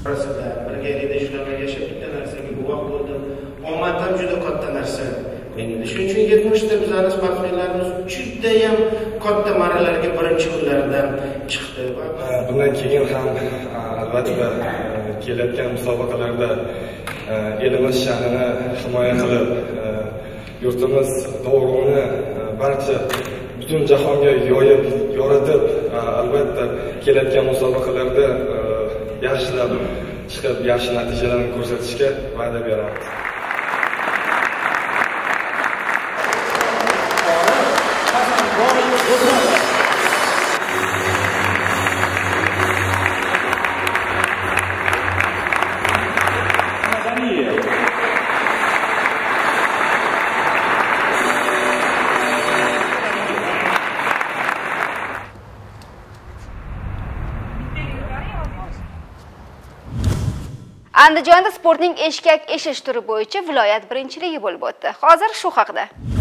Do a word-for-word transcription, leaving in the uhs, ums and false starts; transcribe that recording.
orasida birgalikda shunaqa yashab ketgan narsaga guvoh bo'ldim. Omad ham juda katta narsa menga. Shuning uchun yetmishta bizning sportchilarimiz juda ham katta marralarga birinchi kunlardan chiqdi va bundan keyin ham albatta kelayotgan musobaqalarda elimiz sha'nini himoya qilib, yurtimiz do'rug'ini barcha butun jahonga yoyib, yoritib, albatta kelayotgan musobaqalarda yaxshilab chiqib, yaxshi natijalarni ko'rsatishga va'da beramiz. Andijonda sportning eshkak eshish turi bo'yicha viloyat birinchiligi bo'lib o'tdi. Hozir shu haqida